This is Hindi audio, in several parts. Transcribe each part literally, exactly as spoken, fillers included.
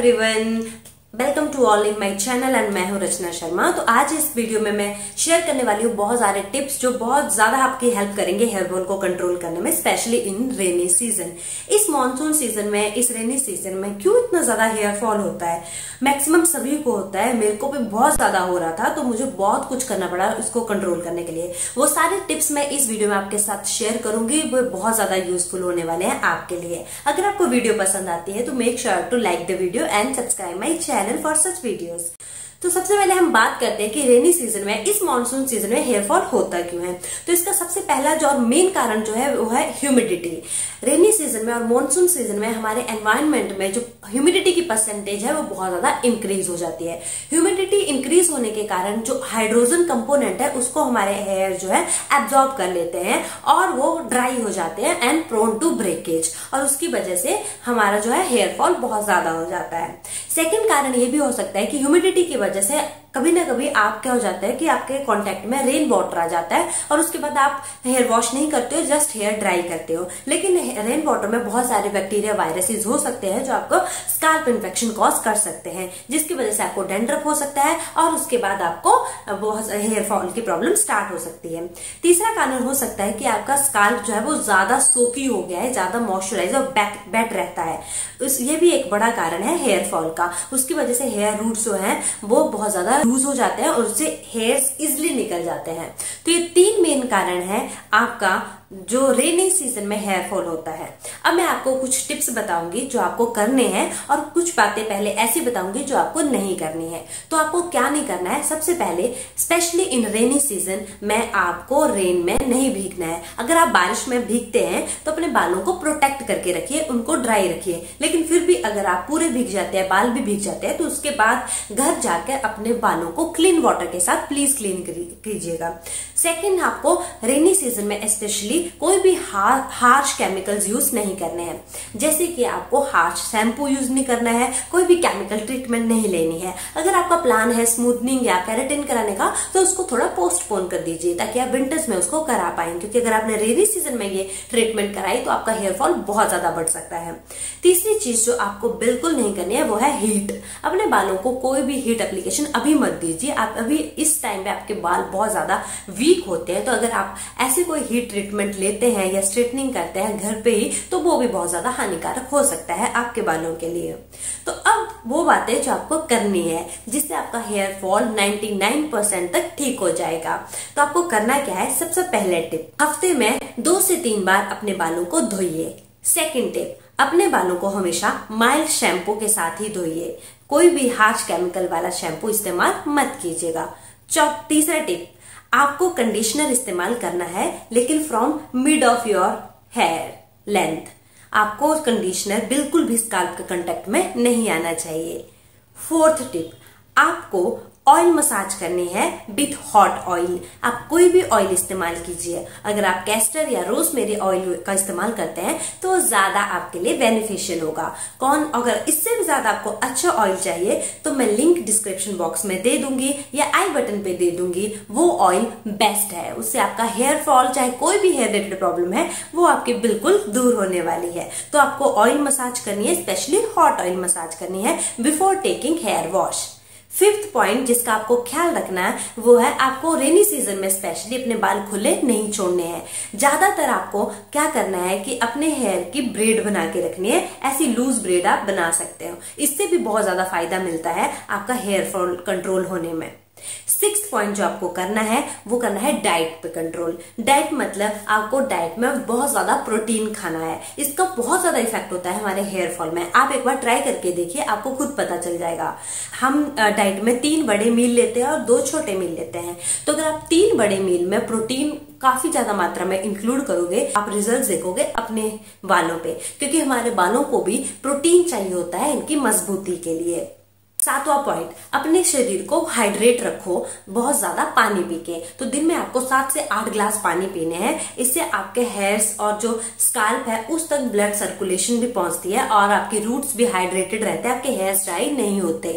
Everyone, welcome to all in my channel and मैं हूं रचना शर्मा। तो आज इस वीडियो में मैं शेयर करने वाली हूँ बहुत सारे टिप्स जो बहुत ज्यादा आपकी हेल्प करेंगे हेयर फॉल को कंट्रोल करने में, स्पेशली इन रेनी सीजन। इस मानसून सीजन में, इस रेनी सीजन में क्यों इतना ज्यादा हेयर फॉल होता है? मैक्सिमम सभी को होता है, मेरे को भी बहुत ज्यादा हो रहा था, तो मुझे बहुत कुछ करना पड़ा इसको कंट्रोल करने के लिए। वो सारे टिप्स मैं इस वीडियो में आपके साथ शेयर करूंगी, वो बहुत ज्यादा यूजफुल होने वाले हैं आपके लिए। अगर आपको वीडियो पसंद आती है तो make sure to like the video and subscribe my channel for such videos. तो सबसे पहले हम बात करते हैं कि रेनी सीजन में, इस मॉनसून सीजन में हेयर फॉल होता क्यों है। तो इसका सबसे पहला जो और मेन कारण जो है वो है ह्यूमिडिटी। रेनी सीजन में और मॉनसून सीजन में हमारे एनवायरनमेंट में जो ह्यूमिडिटी की परसेंटेज है वो बहुत ज्यादा इंक्रीज हो जाती है। ह्यूमिडिटी इंक्रीज होने के कारण जो हाइड्रोजन कंपोनेंट है उसको हमारे हेयर जो है एब्जॉर्ब कर लेते हैं और वो ड्राई हो जाते हैं एंड प्रोन टू ब्रेकेज, और उसकी वजह से हमारा जो है हेयर फॉल बहुत ज्यादा हो जाता है। सेकेंड कारण ये भी हो सकता है कि ह्यूमिडिटी की वजह से कभी ना कभी आप क्या हो जाता है कि आपके कांटेक्ट में रेन वाटर आ जाता है और उसके बाद आप हेयर वॉश नहीं करते हो, जस्ट हेयर ड्राई करते हो। लेकिन रेन वाटर में बहुत सारे बैक्टीरिया, वायरसेस हो सकते हैं जो आपको स्काल्प इन्फेक्शन कॉज कर सकते हैं, जिसकी वजह से आपको डेंड्रफ हो सकता है और उसके बाद आपको बहुत हेयर फॉल की प्रॉब्लम स्टार्ट हो सकती है। तीसरा कारण हो सकता है कि आपका स्काल्प जो है वो ज्यादा सोकी हो गया है, ज्यादा मॉइस्चराइज और बेट रहता है। ये भी एक बड़ा कारण है हेयर फॉल का। उसकी वजह से हेयर रूट्स जो है वो बहुत ज्यादा लूज हो जाते हैं और उससे हेयर्स इजिली निकल जाते हैं। तो ये तीन मेन कारण है आपका जो रेनी सीजन में हेयर फॉल होता है। अब मैं आपको कुछ टिप्स बताऊंगी जो आपको करने हैं और कुछ बातें पहले ऐसी बताऊंगी जो आपको नहीं करनी है। तो आपको क्या नहीं करना है? सबसे पहले स्पेशली इन रेनी सीजन में आपको रेन में नहीं भीगना है। अगर आप बारिश में भीगते हैं तो अपने बालों को प्रोटेक्ट करके रखिए, उनको ड्राई रखिए। लेकिन फिर भी अगर आप पूरे भीग जाते हैं, बाल भी भीग जाते हैं, तो उसके बाद घर जाकर अपने बालों को क्लीन वाटर के साथ प्लीज क्लीन कीजिएगा। सेकेंड, आपको रेनी सीजन में स्पेशली कोई भी हार, हार्श केमिकल्स यूज नहीं करने हैं। जैसे कि आपको हार्श शैम्पू यूज नहीं करना है, कोई भी केमिकल ट्रीटमेंट नहीं लेनी है। अगर आपका प्लान है स्मूथनिंग या केराटिन कराने का तो उसको थोड़ा पोस्टपोन कर दीजिए ताकि आप विंटर्स में उसको करा पाएं, क्योंकि अगर आपने रेनी सीजन में ये ट्रीटमेंट कराई तो आपका हेयर फॉल बहुत ज्यादा बढ़ सकता है। तीसरी चीज जो आपको बिल्कुल नहीं करनी है वो है हीट। अपने बालों को कोई भी हीट एप्लीकेशन अभी मत दीजिए। आप अभी इस टाइम पे आपके बाल बहुत ज्यादा वीक होते हैं, तो अगर आप ऐसे कोई हीट ट्रीटमेंट लेते हैं या स्ट्रेटनिंग करते हैं घर पे ही तो वो भी बहुत ज्यादा हानिकारक हो सकता है आपके बालों के लिए। तो अब वो बातें जो आपको करनी है जिससे आपका हेयर फॉल निन्यानवे परसेंट तक ठीक हो जाएगा। तो आपको करना क्या है? सबसे पहले टिप, हफ्ते में दो से तीन बार अपने बालों को धोइए। सेकेंड टिप, अपने बालों को हमेशा माइल्ड शैम्पू के साथ ही धोइए। कोई भी हार्श केमिकल वाला शैम्पू इस्तेमाल मत कीजिएगा। तीसरा टिप, आपको कंडीशनर इस्तेमाल करना है लेकिन from mid of your hair length. आपको कंडीशनर बिल्कुल भी स्काल्प के कांटेक्ट में नहीं आना चाहिए। फोर्थ टिप, आपको ऑयल मसाज करनी है विथ हॉट ऑयल। आप कोई भी ऑयल इस्तेमाल कीजिए। अगर आप कैस्टर या रोजमेरी ऑयल का इस्तेमाल करते हैं तो ज्यादा आपके लिए बेनिफिशियल होगा। कौन अगर इससे भी ज्यादा आपको अच्छा ऑयल चाहिए तो मैं लिंक डिस्क्रिप्शन बॉक्स में दे दूंगी या आई बटन पे दे दूंगी। वो ऑयल बेस्ट है, उससे आपका हेयर फॉल, चाहे कोई भी हेयर रिलेटेड प्रॉब्लम है, वो आपके बिल्कुल दूर होने वाली है। तो आपको ऑयल मसाज करनी है, स्पेशली हॉट ऑयल मसाज करनी है before taking hair wash. Fifth point जिसका आपको ख्याल रखना है वो है आपको रेनी सीजन में स्पेशली अपने बाल खुले नहीं छोड़ने हैं। ज्यादातर आपको क्या करना है कि अपने हेयर की ब्रेड बना के रखनी है। ऐसी लूज ब्रेड आप बना सकते हो, इससे भी बहुत ज्यादा फायदा मिलता है आपका हेयर फॉल कंट्रोल होने में। सिक्स पॉइंट जो आपको करना है वो करना है डाइट पे कंट्रोल। डाइट मतलब आपको डाइट में बहुत ज्यादा प्रोटीन खाना है। इसका बहुत ज्यादा इफेक्ट होता है हमारे हेयर फॉल में। आप एक बार ट्राई करके देखिए, आपको खुद पता चल जाएगा। हम डाइट में तीन बड़े मील लेते हैं और दो छोटे मील लेते हैं। तो अगर आप तीन बड़े मील में प्रोटीन काफी ज्यादा मात्रा में इंक्लूड करोगे, आप रिजल्ट देखोगे अपने बालों पे, क्योंकि हमारे बालों को भी प्रोटीन चाहिए होता है इनकी मजबूती के लिए। सातवां पॉइंट, अपने शरीर को हाइड्रेट रखो, बहुत ज्यादा पानी पी के। तो दिन में आपको सात से आठ ग्लास पानी पीने हैं। इससे आपके हेयर्स और जो स्काल्प है उस तक ब्लड सर्कुलेशन भी पहुंचती है और आपके रूट्स भी हाइड्रेटेड रहते हैं, आपके हेयर्स ड्राई नहीं होते।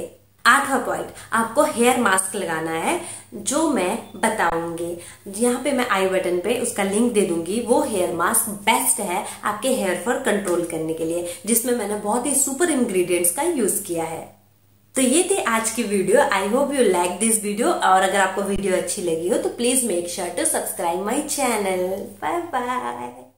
आठवां पॉइंट, आपको हेयर मास्क लगाना है जो मैं बताऊंगी। यहाँ पे मैं आई बटन पे उसका लिंक दे दूंगी। वो हेयर मास्क बेस्ट है आपके हेयर फॉल कंट्रोल करने के लिए, जिसमें मैंने बहुत ही सुपर इंग्रेडिएंट्स का यूज किया है। तो ये थी आज की video. I hope you like this video, और अगर आपको वीडियो अच्छी लगी हो तो please make sure to subscribe my channel. Bye bye.